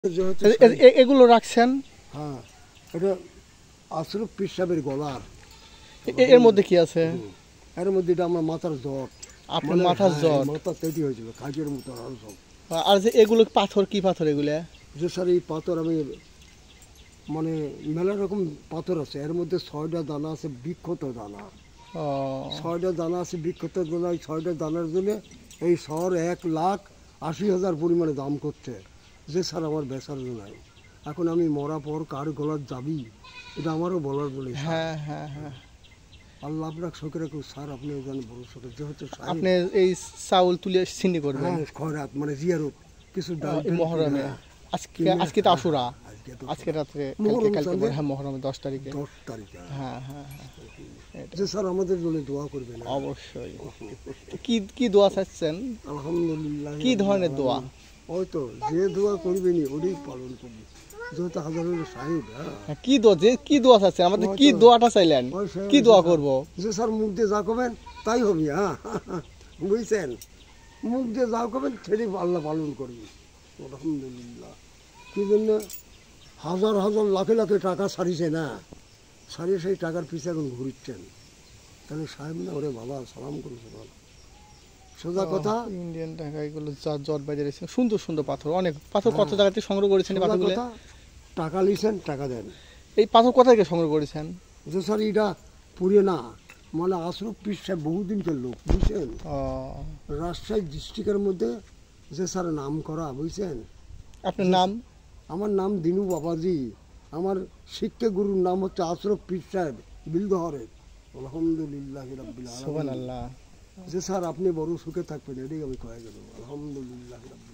এগুলো রাখছেন? হ্যাঁ, এটা আশরাফ পীর সাহেবের গলার। এর মধ্যে কি আছে? এর মধ্যে এটা আমার মাথার জট। আপনার মাথার জট? মাথা তৈরি হয়েছিল কাজের মতো আর সব। আর যে এগুলো পাথর, কি পাথর এগুলা? যে স্যার এই পাথর আমি মানে মেলা রকম পাথর আছে, এর মধ্যে 6টা দানা আছে বিক্ষত দানা। 6টা দানা আছে বিক্ষত দানা। এই 6টা দানার জন্য এই শহর 1,80,000 পরিমাণে দাম করছে। যে স্যার আমার বেচার নাই। এখন আমি মরা পর কার গলার যাবি এটা আমারও বলার বলে। হ্যাঁ হ্যাঁ হ্যাঁ, আল্লাহ আপনার শোকে রাখুন স্যার, আপনি ওখানে বড় শোকে যেহেতু আপনি এই চাউল তুলে সিন্নি করবেন। হ্যাঁ, খয়রাত মানে জিয়ারত কিছু ডাল মহরমে। আজকে তো আশুরা, আজকে রাত্রে কালকে হ্যাঁ মহরমে 10 তারিখে। 10 তারিখে। হ্যাঁ হ্যাঁ হ্যাঁ, যে স্যার আমাদের জন্য দোয়া করবেন। অবশ্যই। কি কি দোয়া চাচ্ছেন? আলহামদুলিল্লাহ। কি ধরনের দোয়া? ওই তো যে দোয়া করবেনি ওটাই পালন করবি, যেহেতু হাজারের সাহেব। হ্যাঁ, কি দোয়া, যে কি দোয়া চাচ্ছেন? আমাদের কি দোয়াটা চাইলেন? কি দোয়া করব? যে স্যার মুখ দিয়ে যা করবেন তাই হবে। হ্যাঁ, বুঝছেন, মুখ দিয়ে যা করবেন সেটাই আল্লাহ পালন করবি। আলহামদুলিল্লাহ। কি জন্য হাজার হাজার লাখে লাখে টাকা সারিছে না, সারিয়ে সেই টাকার পিছিয়ে এখন ঘুরছেন। তাহলে সাহেব না, ওরে বাবা সালাম করেছে বলো সোজা কথা। ইন্ডিয়ান টাকা এগুলো জট বাজার এসে সুন্দর সুন্দর পাথর, অনেক পাথর। কত জায়গা থেকে সংগ্রহ করেছেন এই পাথরগুলো? টাকা লিছেন, টাকা দেন। এই পাথর কোথা থেকে সংগ্রহ করেছেন? যে স্যার এটা পুরে না, মানে আশরাফ পীর সাহেব বহুদিনকার লোক, বুঝছেন। রাজশাহী ডিস্ট্রিক্টের মধ্যে যে স্যার নাম করা, বুঝছেন। আপনার নাম? আমার নাম দিনু বাবাজি। আমার শিক্ষা গুরুর নাম হচ্ছে আশরাফ পীর সাহেব বিলদহরের। আলহামদুলিল্লাহ রাব্বিল আলামিন। সুবহানাল্লাহ। যে স্যার আপনি বড় সুখে থাকবেন, এটাই আমি কয়ে গেল। আলহামদুলিল্লাহ।